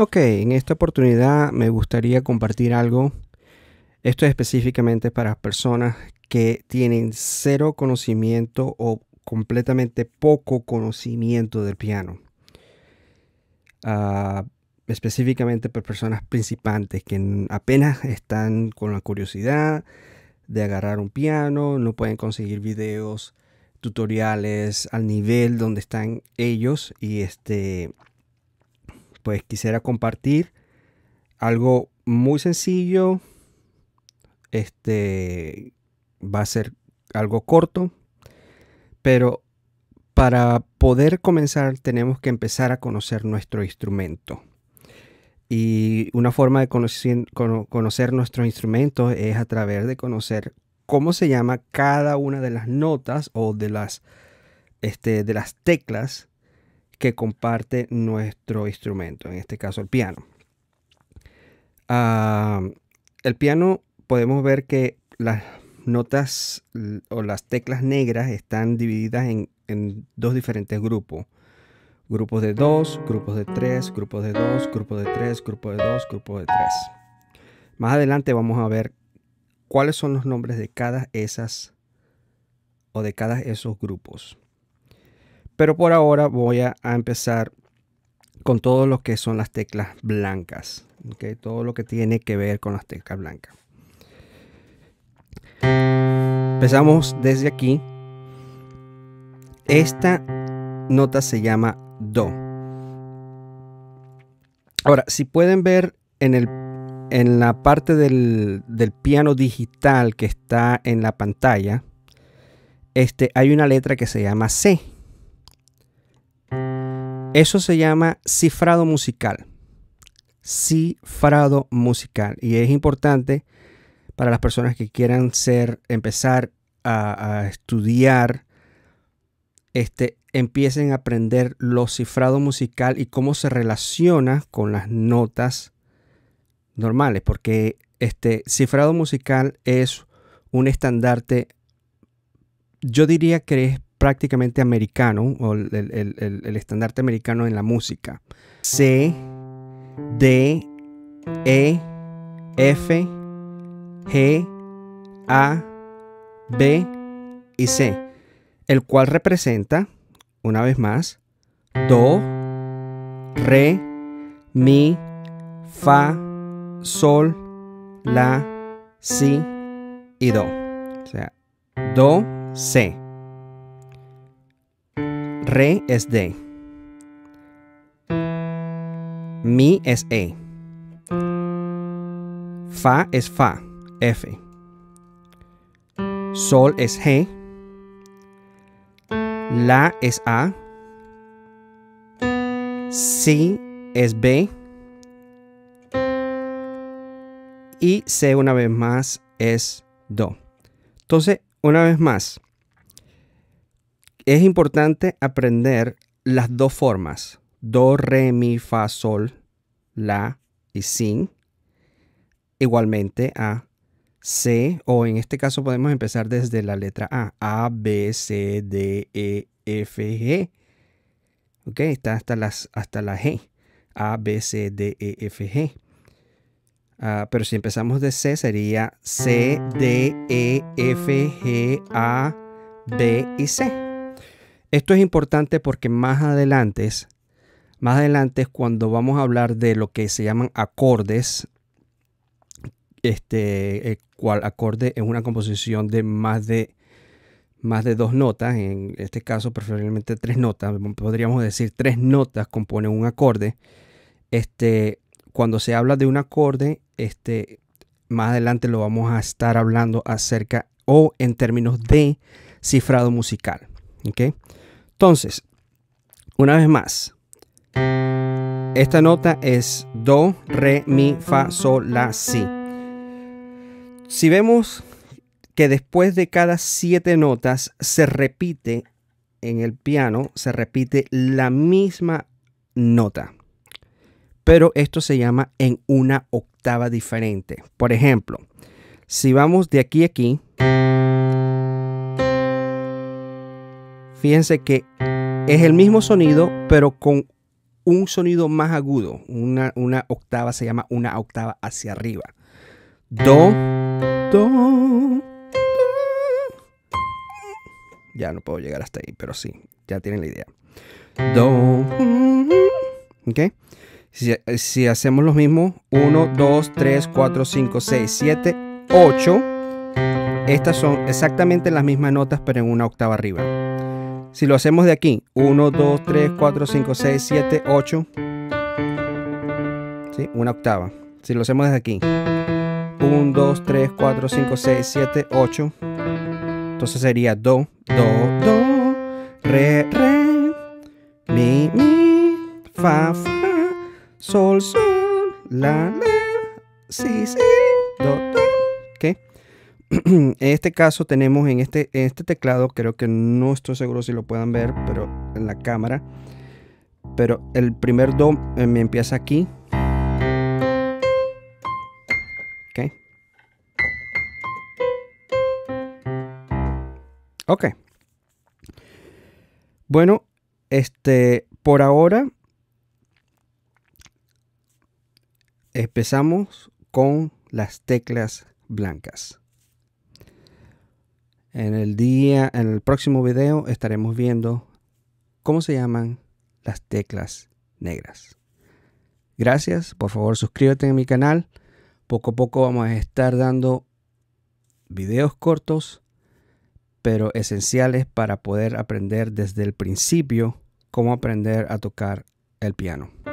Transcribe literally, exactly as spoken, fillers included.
Ok, en esta oportunidad me gustaría compartir algo. Esto es específicamente para personas que tienen cero conocimiento o completamente poco conocimiento del piano. Uh, específicamente para personas principiantes que apenas están con la curiosidad de agarrar un piano, no pueden conseguir videos, tutoriales al nivel donde están ellos, y este pues quisiera compartir algo muy sencillo. Este va a ser algo corto, pero para poder comenzar tenemos que empezar a conocer nuestro instrumento. Y una forma de conocer, conocer nuestros instrumentos es a través de conocer cómo se llama cada una de las notas o de las, este, de las teclas que comparte nuestro instrumento, en este caso el piano. Uh, el piano, podemos ver que las notas o las teclas negras están divididas en, en dos diferentes grupos. Grupos de dos, grupos de tres, grupos de dos, grupos de tres, grupos de dos, grupos de tres. Más adelante vamos a ver cuáles son los nombres de cada esas o de cada esos grupos. Pero por ahora voy a, a empezar con todo lo que son las teclas blancas. ¿Okay? Todo lo que tiene que ver con las teclas blancas. Empezamos desde aquí. Esta nota se llama Do. Ahora, si pueden ver en, el, en la parte del, del piano digital que está en la pantalla, este, hay una letra que se llama C. Eso se llama cifrado musical. Cifrado musical. Y es importante para las personas que quieran ser, empezar a, a estudiar, este, empiecen a aprender lo cifrado musical y cómo se relaciona con las notas normales, porque este cifrado musical es un estandarte, yo diría que es prácticamente americano, o el, el, el, el estandarte americano en la música. C, D, E, F, G, A, B y C, el cual representa, una vez más, Do, Re, Mi, Fa, Sol, La, Si y Do. O sea, Do, C. Re es D. Mi es E. Fa es Fa, F. Sol es G. La es A. Si es B. Y C una vez más es Do. Entonces, una vez más, es importante aprender las dos formas. Do, re, mi, fa, sol, la y si. Igualmente a C, o en este caso podemos empezar desde la letra A. A, B, C, D, E, F, G. Ok, está hasta, las, hasta la G. A, B, C, D, E, F, G. Uh, pero si empezamos de C sería C, D, E, F, G, A, B y C. Esto es importante porque más adelante, más adelante es cuando vamos a hablar de lo que se llaman acordes. Este, el cual acorde es una composición de más de más de dos notas, en este caso preferiblemente tres notas, podríamos decir tres notas componen un acorde. Este, cuando se habla de un acorde, este, más adelante lo vamos a estar hablando acerca o en términos de cifrado musical. ¿Okay? Entonces, una vez más, esta nota es Do, Re, Mi, Fa, Sol, La, Si. Si vemos que después de cada siete notas se repite en el piano, se repite la misma nota, pero esto se llama en una octava diferente. Por ejemplo, si vamos de aquí a aquí, fíjense que es el mismo sonido, pero con un sonido más agudo. Una, una octava se llama una octava hacia arriba. Do, do, do. Ya no puedo llegar hasta ahí, pero sí, ya tienen la idea. Do, ok. Si, si hacemos lo mismo, uno, dos, tres, cuatro, cinco, seis, siete, ocho. Estas son exactamente las mismas notas, pero en una octava arriba. Si lo hacemos de aquí, uno, dos, tres, cuatro, cinco, seis, siete, ocho. ¿Sí? Una octava. Si lo hacemos desde aquí, uno, dos, tres, cuatro, cinco, seis, siete, ocho. Entonces sería do, do, do, re, re, mi, mi, fa, fa, sol, sol, la, la, si, si, do, do. ¿Ok? En este caso tenemos en este, en este teclado, creo que no estoy seguro si lo puedan ver, pero en la cámara. Pero el primer do eh, me empieza aquí. Ok. Ok. Bueno, este, por ahora empezamos con las teclas blancas. En el día, en el próximo video estaremos viendo cómo se llaman las teclas negras. Gracias, por favor suscríbete a mi canal. Poco a poco vamos a estar dando videos cortos, pero esenciales para poder aprender desde el principio cómo aprender a tocar el piano.